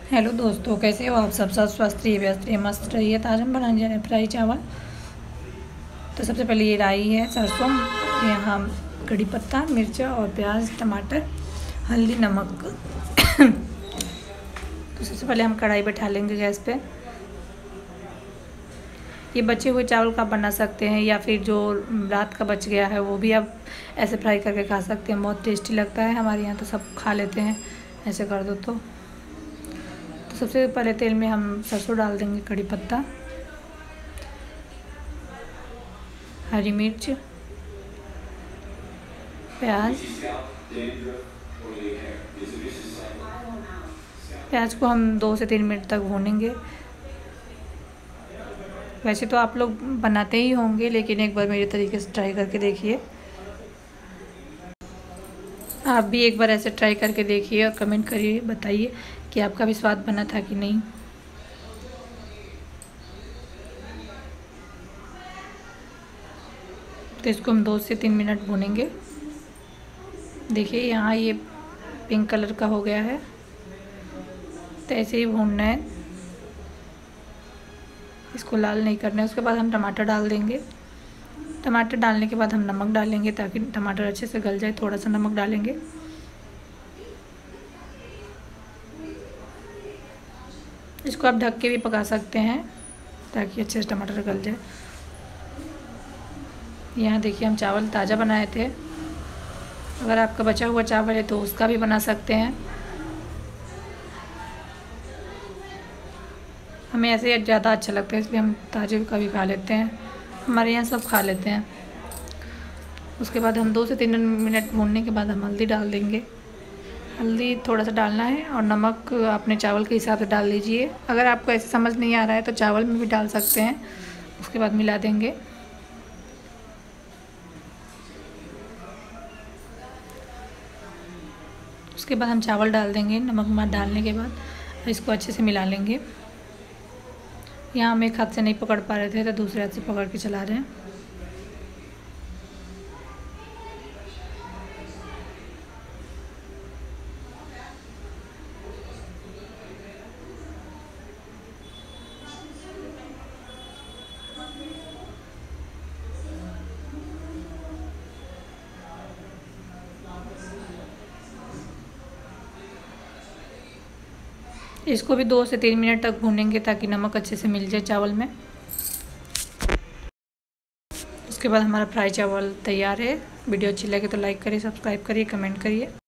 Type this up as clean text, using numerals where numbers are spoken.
Hello दोस्तों, कैसे हो आप सब स्वस्थ रहिए, व्यस्त रहिए, मस्त रहिए। तो आज हम बनाने जा रहे हैं फ्राई चावल। तो सबसे पहले ये राई है, सरसों, यहाँ कड़ी पत्ता, मिर्चा और प्याज, टमाटर, हल्दी, नमक। तो सबसे पहले हम कढ़ाई बैठा लेंगे गैस पे। ये बचे हुए चावल का बना सकते हैं या फिर जो रात का बच गया है वो भी आप ऐसे फ्राई करके खा सकते हैं। बहुत टेस्टी लगता है, हमारे यहाँ तो सब खा लेते हैं ऐसे कर दो तो सबसे पहले तेल में हम सरसों डाल देंगे, कड़ी पत्ता, हरी मिर्च, प्याज को हम 2 से 3 मिनट तक भूनेंगे। वैसे तो आप लोग बनाते ही होंगे, लेकिन एक बार मेरे तरीके से ट्राई करके देखिए। आप भी एक बार ऐसे ट्राई करके देखिए और कमेंट करिए, बताइए कि आपका भी स्वाद बना था कि नहीं। तो इसको हम 2 से 3 मिनट भूनेंगे। देखिए यहाँ ये पिंक कलर का हो गया है, तो ऐसे ही भूनना है, इसको लाल नहीं करना है। उसके बाद हम टमाटर डाल देंगे। टमाटर डालने के बाद हम नमक डालेंगे ताकि टमाटर अच्छे से गल जाए। थोड़ा सा नमक डालेंगे। इसको आप ढक के भी पका सकते हैं ताकि अच्छे से टमाटर गल जाए। यहाँ देखिए हम चावल ताज़ा बनाए थे। अगर आपका बचा हुआ चावल है तो उसका भी बना सकते हैं। हमें ऐसे ज़्यादा अच्छा लगता है, इसलिए हम ताज़े का भी खा लेते हैं। हमारे यहाँ सब खा लेते हैं। उसके बाद हम 2 से 3 मिनट भूनने के बाद हम हल्दी डाल देंगे। हल्दी थोड़ा सा डालना है और नमक अपने चावल के हिसाब से डाल लीजिए। अगर आपको ऐसे समझ नहीं आ रहा है तो चावल में भी डाल सकते हैं। उसके बाद मिला देंगे। उसके बाद हम चावल डाल देंगे। नमक डालने के बाद इसको अच्छे से मिला लेंगे। यहाँ हम एक हाथ से नहीं पकड़ पा रहे थे तो दूसरे हाथ से पकड़ के चला रहे हैं। इसको भी 2 से 3 मिनट तक भूनेंगे ताकि नमक अच्छे से मिल जाए चावल में। उसके बाद हमारा फ्राई चावल तैयार है। वीडियो अच्छी लगे तो लाइक करिए, सब्सक्राइब करिए, कमेंट करिए।